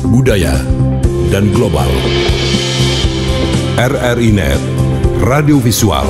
budaya, dan global. RRI Net, radio visual.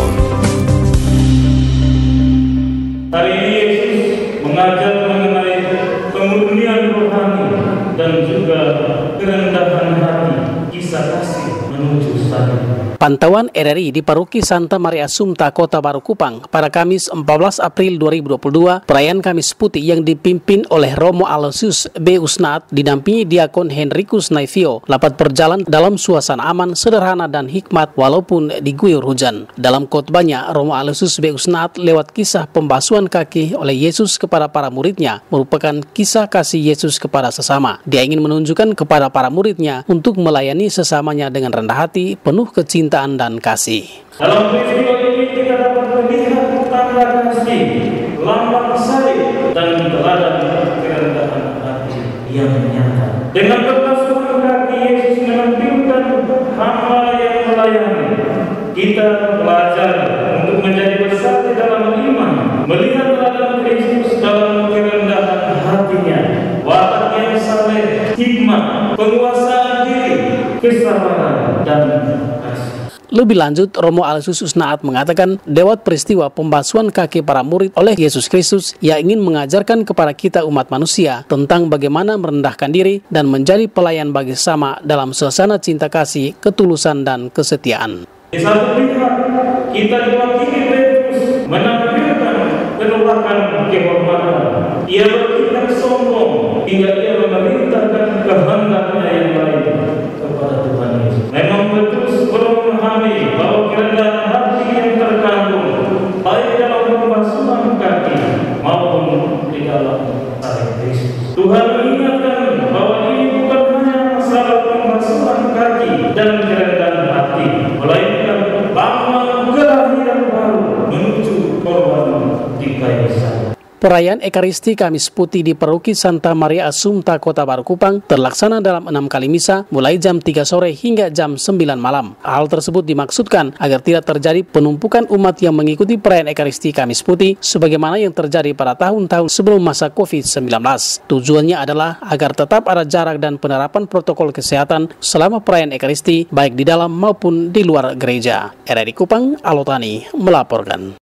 Hari ini Yesus mengajar mengenai kemurnian rohani dan juga kerendahan hati, kisah kasih menuju salib. Pantauan RRI di Paroki Santa Maria Assumpta, Kota Baru Kupang pada Kamis 14 April 2022, perayaan Kamis Putih yang dipimpin oleh Romo Aloysius B. Usnaat didampingi Diakon Henricus Naivio dapat berjalan dalam suasana aman, sederhana dan hikmat walaupun diguyur hujan. Dalam khotbahnya, Romo Aloysius B. Usnaat lewat kisah pembasuhan kaki oleh Yesus kepada para muridnya merupakan kisah kasih Yesus kepada sesama. Dia ingin menunjukkan kepada para muridnya untuk melayani sesamanya dengan rendah hati, penuh kecintaan dan kasih. Dalam peristiwa ini kita dapat melihat tanda kasih, lambang salib dan teladan kerendahan hati yang nyata. Dengan berbasuhan kaki Yesus menampilkan hamba yang melayani. Kita belajar untuk menjadi besar di dalam iman, melihat teladan Kristus dalam kerendahan hatinya, watak yang saleh, hikmat, penguasaan diri, kesabaran dan kasih. Lebih lanjut, Romo Aloysius Usnaat mengatakan lewat peristiwa pembasuhan kaki para murid oleh Yesus Kristus, ia ingin mengajarkan kepada kita umat manusia tentang bagaimana merendahkan diri dan menjadi pelayan bagi sesama dalam suasana cinta kasih, ketulusan dan kesetiaan. Di satu pihak, kita diwakili Petrus menampilkan penolakan kehormatan. Ia bertindak sombong hingga ia memerintahkan kehendaknya yang lain kepada Tuhan Yesus. Memang Petrus belum memahami bahwa kerendahan hati yang terkandung baik dalam pembasuhan kaki maupun di dalam salib Kristus. Tuhan mengingatkan bahwa ini bukan hanya masalah pembasuhan kaki dan kerendahan hati, melainkan bahwa kelahiran baru menuju korban di kayu salib. Perayaan Ekaristi Kamis Putih di Paroki Santa Maria Assumpta, Kota Baru Kupang terlaksana dalam 6 kali misa mulai jam 3 sore hingga jam 9 malam. Hal tersebut dimaksudkan agar tidak terjadi penumpukan umat yang mengikuti perayaan Ekaristi Kamis Putih sebagaimana yang terjadi pada tahun-tahun sebelum masa COVID-19. Tujuannya adalah agar tetap ada jarak dan penerapan protokol kesehatan selama perayaan Ekaristi baik di dalam maupun di luar gereja. RRI Kupang, Alotani melaporkan.